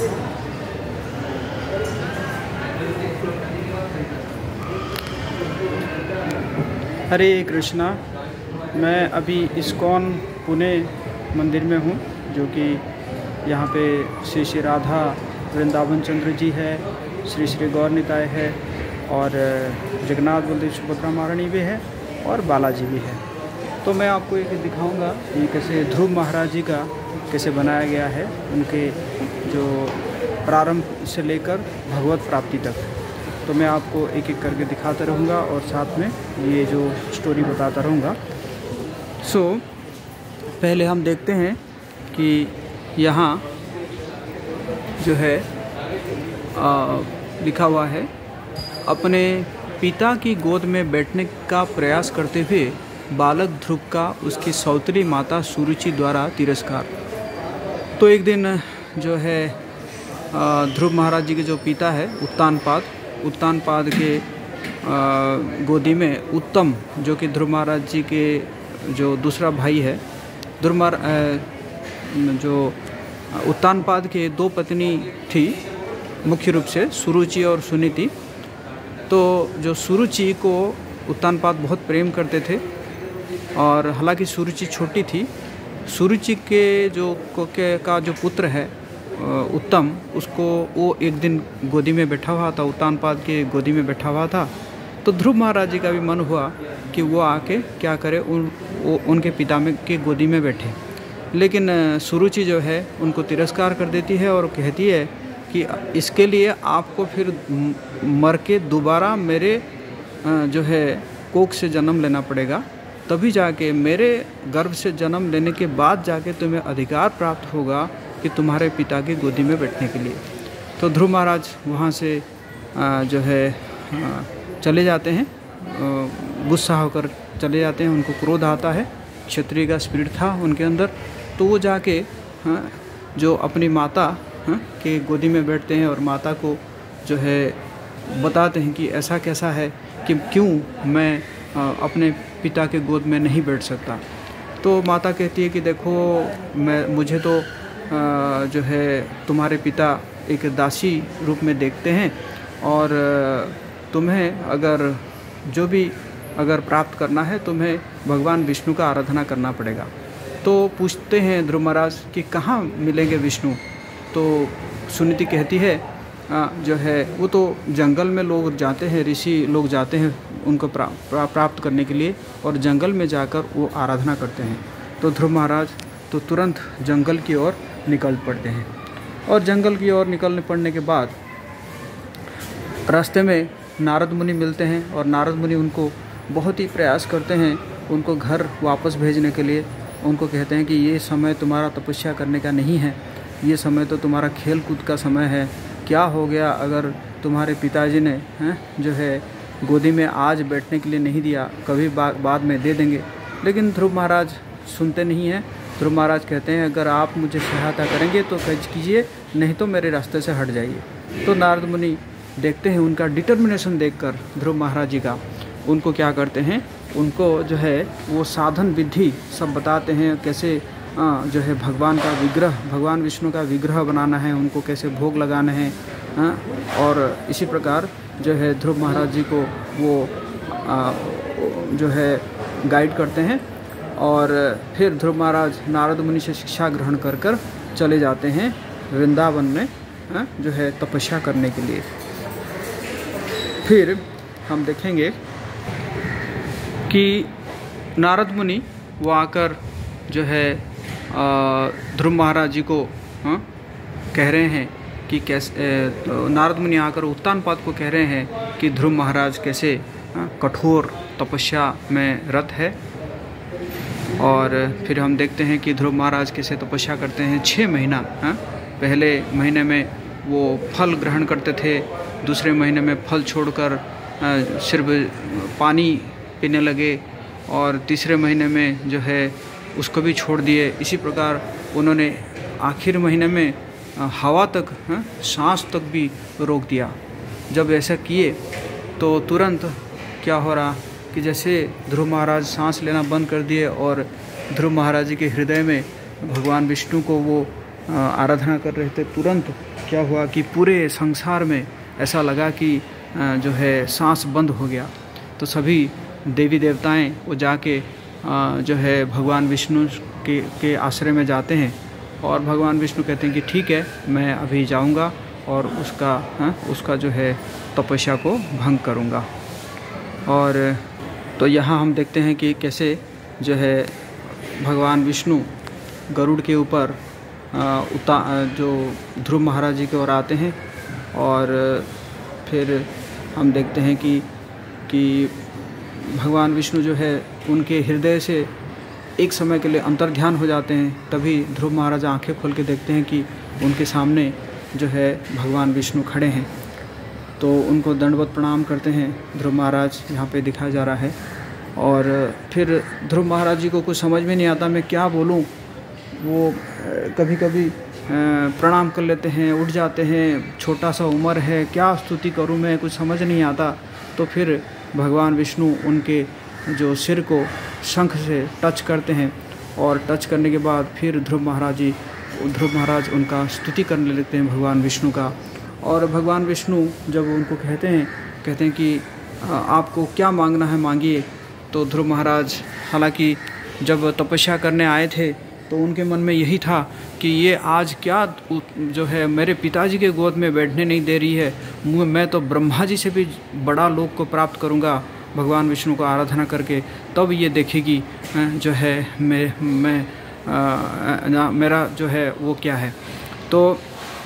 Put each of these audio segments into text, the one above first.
हरे कृष्णा। मैं अभी इस्कॉन पुणे मंदिर में हूँ, जो कि यहाँ पे श्री श्री राधा वृंदावन चंद्र जी है, श्री श्री गौर निताय है, और जगन्नाथ बलदेव सुभद्रा महारानी भी है, और बालाजी भी है। तो मैं आपको एक दिखाऊंगा ये कैसे ध्रुव महाराज जी का कैसे बनाया गया है, उनके जो प्रारंभ से लेकर भगवत प्राप्ति तक। तो मैं आपको एक एक करके दिखाता रहूँगा और साथ में ये जो स्टोरी बताता रहूँगा। पहले हम देखते हैं कि यहाँ जो है लिखा हुआ है, अपने पिता की गोद में बैठने का प्रयास करते हुए बालक ध्रुव का उसकी सौतेली माता सुरुचि द्वारा तिरस्कार। तो एक दिन जो है ध्रुव महाराज जी के जो पिता है उत्तानपाद के गोदी में उत्तम, जो कि ध्रुव महाराज जी के जो दूसरा भाई है, जो उत्तानपाद के दो पत्नी थी, मुख्य रूप से सुरुचि और सुनीति। तो जो सुरुचि को उत्तानपाद बहुत प्रेम करते थे, और हालांकि सुरुचि छोटी थी। सुरुचि के का जो पुत्र है उत्तम, उसको वो एक दिन गोदी में बैठा हुआ था, उत्तानपाद के गोदी में बैठा हुआ था। तो ध्रुव महाराज जी का भी मन हुआ कि वो आके क्या करे, उनके पिता में के गोदी में बैठे। लेकिन सुरुचि जो है उनको तिरस्कार कर देती है और कहती है कि इसके लिए आपको फिर मर के दोबारा मेरे जो है कोख से जन्म लेना पड़ेगा, तभी जाके मेरे गर्भ से जन्म लेने के बाद जाके तुम्हें अधिकार प्राप्त होगा कि तुम्हारे पिता की गोदी में बैठने के लिए। तो ध्रुव महाराज वहाँ से जो है चले जाते हैं, गुस्सा होकर चले जाते हैं। उनको क्रोध आता है, क्षत्रिय का स्पिरिट था उनके अंदर। तो वो जाके जो अपनी माता के गोदी में बैठते हैं और माता को जो है बताते हैं कि ऐसा कैसा है कि क्यों मैं अपने पिता के गोद में नहीं बैठ सकता। तो माता कहती है कि देखो, मुझे तो जो है तुम्हारे पिता एक दासी रूप में देखते हैं, और तुम्हें अगर प्राप्त करना है तुम्हें भगवान विष्णु का आराधना करना पड़ेगा। तो पूछते हैं ध्रुव महाराज कि कहाँ मिलेंगे विष्णु। तो सुनीति कहती है जो है वो तो जंगल में लोग जाते हैं, ऋषि लोग जाते हैं उनको प्राप्त करने के लिए, और जंगल में जाकर वो आराधना करते हैं। तो ध्रुव महाराज तो तुरंत जंगल की ओर निकल पड़ते हैं, और जंगल की ओर निकलने पड़ने के बाद रास्ते में नारद मुनि मिलते हैं, और नारद मुनि उनको बहुत ही प्रयास करते हैं उनको घर वापस भेजने के लिए। उनको कहते हैं कि ये समय तुम्हारा तपस्या करने का नहीं है, ये समय तो तुम्हारा खेल कूद का समय है। क्या हो गया अगर तुम्हारे पिताजी ने जो है गोदी में आज बैठने के लिए नहीं दिया, कभी बाद में दे देंगे। लेकिन ध्रुव महाराज सुनते नहीं हैं। ध्रुव महाराज कहते हैं अगर आप मुझे सहायता करेंगे तो कीजिए, नहीं तो मेरे रास्ते से हट जाइए। तो नारद मुनि देखते हैं उनका डिटर्मिनेशन देखकर ध्रुव महाराज जी का, उनको क्या करते हैं, उनको जो है वो साधन विधि सब बताते हैं, कैसे जो है भगवान विष्णु का विग्रह बनाना है, उनको कैसे भोग लगाना है। और इसी प्रकार जो है ध्रुव महाराज जी को वो जो है गाइड करते हैं, और फिर ध्रुव महाराज नारद मुनि से शिक्षा ग्रहण कर चले जाते हैं वृंदावन में जो है तपस्या करने के लिए। फिर हम देखेंगे कि नारद मुनि वो आकर जो है ध्रुव महाराज जी को कह रहे हैं कि कैसे, नारद मुनि आकर उत्तानपाद को कह रहे हैं कि ध्रुव महाराज कैसे कठोर तपस्या में रत है। और फिर हम देखते हैं कि ध्रुव महाराज कैसे तपस्या करते हैं 6 महीना। पहले महीने में वो फल ग्रहण करते थे, दूसरे महीने में फल छोड़कर सिर्फ पानी पीने लगे, और तीसरे महीने में जो है उसको भी छोड़ दिए। इसी प्रकार उन्होंने आखिर महीने में हवा तक, सांस तक भी रोक दिया। जब ऐसा किए तो तुरंत क्या हो रहा कि जैसे ध्रुव महाराज सांस लेना बंद कर दिए, और ध्रुव महाराज जी के हृदय में भगवान विष्णु को वो आराधना कर रहे थे, तुरंत क्या हुआ कि पूरे संसार में ऐसा लगा कि जो है सांस बंद हो गया। तो सभी देवी देवताएं वो जाके जो है भगवान विष्णु के आश्रय में जाते हैं और भगवान विष्णु कहते हैं कि ठीक है, मैं अभी जाऊंगा और उसका जो है तपस्या को भंग करूंगा। और तो यहाँ हम देखते हैं कि कैसे जो है भगवान विष्णु गरुड़ के ऊपर जो ध्रुव महाराज जी की ओर आते हैं और फिर हम देखते हैं कि भगवान विष्णु जो है उनके हृदय से एक समय के लिए अंतर्ध्यान हो जाते हैं। तभी ध्रुव महाराज आंखें खोल के देखते हैं कि उनके सामने जो है भगवान विष्णु खड़े हैं। तो उनको दंडवत प्रणाम करते हैं ध्रुव महाराज, यहाँ पे दिखाया जा रहा है। और फिर ध्रुव महाराज जी को कुछ समझ में नहीं आता मैं क्या बोलूँ। वो कभी कभी प्रणाम कर लेते हैं, उठ जाते हैं, छोटा सा उम्र है, क्या स्तुति करूं मैं, कुछ समझ नहीं आता। तो फिर भगवान विष्णु उनके जो सिर को शंख से टच करते हैं और टच करने के बाद फिर ध्रुव महाराज उनका स्तुति करने लगते हैं भगवान विष्णु का। और भगवान विष्णु जब उनको कहते हैं कि आपको क्या मांगना है मांगिए। तो ध्रुव महाराज हालांकि जब तपस्या करने आए थे तो उनके मन में यही था कि ये आज क्या जो है मेरे पिताजी के गोद में बैठने नहीं दे रही है, मैं तो ब्रह्मा जी से भी बड़ा लोक को प्राप्त करूँगा भगवान विष्णु को आराधना करके, तब ये देखेगी जो है मेरा जो है वो क्या है। तो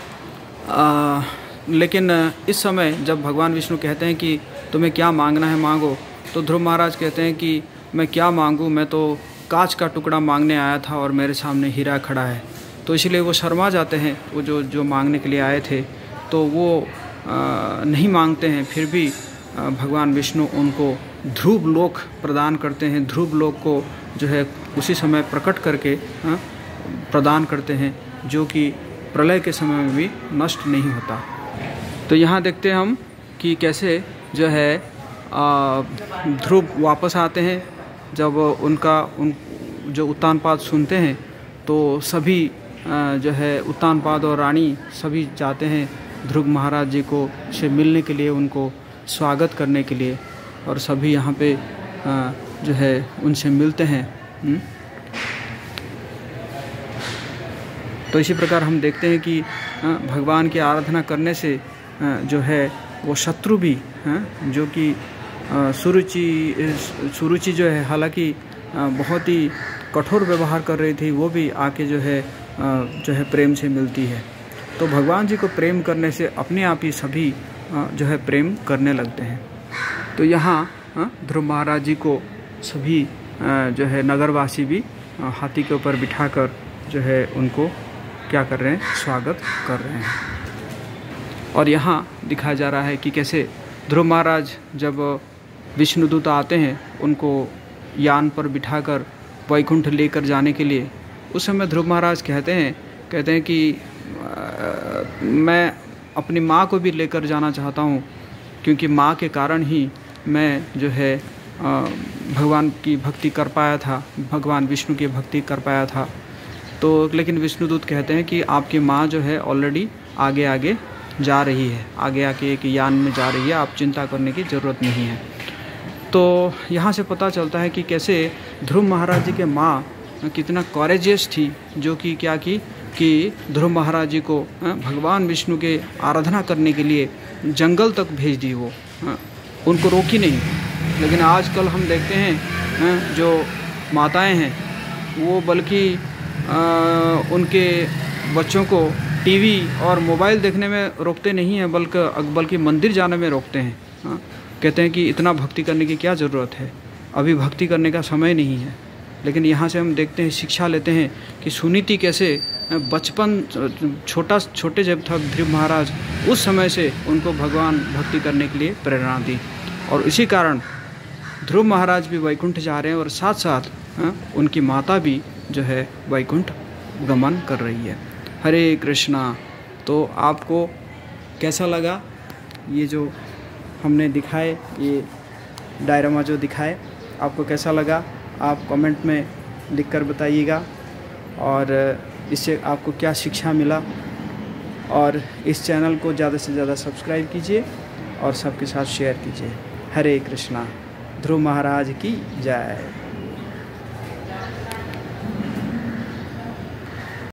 लेकिन इस समय जब भगवान विष्णु कहते हैं कि तुम्हें क्या मांगना है मांगो, तो ध्रुव महाराज कहते हैं कि मैं क्या मांगूँ, मैं तो कांच का टुकड़ा मांगने आया था और मेरे सामने हीरा खड़ा है। तो इसलिए वो शर्मा जाते हैं, वो जो मांगने के लिए आए थे तो वो नहीं मांगते हैं। फिर भी भगवान विष्णु उनको ध्रुव लोक प्रदान करते हैं। ध्रुव लोक को जो है उसी समय प्रकट करके प्रदान करते हैं, जो कि प्रलय के समय में भी नष्ट नहीं होता। तो यहाँ देखते हैं हम कि कैसे जो है ध्रुव वापस आते हैं। जब जो उत्तानपाद सुनते हैं तो सभी जो है उत्तानपाद और रानी सभी जाते हैं ध्रुव महाराज जी को से मिलने के लिए, उनको स्वागत करने के लिए, और सभी यहाँ पे जो है उनसे मिलते हैं। तो इसी प्रकार हम देखते हैं कि भगवान की आराधना करने से जो है वो शत्रु भी जो कि सुरुचि जो है हालांकि बहुत ही कठोर व्यवहार कर रही थी, वो भी आके जो है प्रेम से मिलती है। तो भगवान जी को प्रेम करने से अपने आप ही सभी जो है प्रेम करने लगते हैं। तो यहाँ ध्रुव महाराज जी को सभी जो है नगरवासी भी हाथी के ऊपर बिठाकर जो है उनको क्या कर रहे हैं, स्वागत कर रहे हैं। और यहाँ दिखाया जा रहा है कि कैसे ध्रुव महाराज जब विष्णुदूत आते हैं उनको यान पर बिठाकर वैकुंठ लेकर जाने के लिए, उस समय ध्रुव महाराज कहते हैं कि मैं अपनी माँ को भी लेकर जाना चाहता हूँ, क्योंकि माँ के कारण ही मैं जो है भगवान की भक्ति कर पाया था, भगवान विष्णु की भक्ति कर पाया था। तो लेकिन विष्णुदूत कहते हैं कि आपकी माँ जो है ऑलरेडी आगे जा रही है, आगे एक यान में जा रही है, आप चिंता करने की ज़रूरत नहीं है। तो यहाँ से पता चलता है कि कैसे ध्रुव महाराज जी के माँ कितना कॉरेजियस थी, जो कि क्या की कि ध्रुव महाराज जी को भगवान विष्णु के आराधना करने के लिए जंगल तक भेज दी। वो उनको रोकी नहीं। लेकिन आजकल हम देखते हैं जो माताएं हैं वो बल्कि उनके बच्चों को टीवी और मोबाइल देखने में रोकते नहीं हैं, बल्कि मंदिर जाने में रोकते हैं। कहते हैं कि इतना भक्ति करने की क्या ज़रूरत है, अभी भक्ति करने का समय नहीं है। लेकिन यहाँ से हम देखते हैं, शिक्षा लेते हैं कि सुनीति कैसे बचपन छोटे जब था ध्रुव महाराज, उस समय से उनको भगवान भक्ति करने के लिए प्रेरणा दी। और इसी कारण ध्रुव महाराज भी वैकुंठ जा रहे हैं और साथ साथ उनकी माता भी जो है वैकुंठ गमन कर रही है। हरे कृष्णा। तो आपको कैसा लगा ये जो हमने दिखाए, ये डायरामा जो दिखाए, आपको कैसा लगा आप कमेंट में लिखकर बताइएगा। और इससे आपको क्या शिक्षा मिला। और इस चैनल को ज़्यादा से ज़्यादा सब्सक्राइब कीजिए और सबके साथ शेयर कीजिए। हरे कृष्णा। ध्रुव महाराज की जय।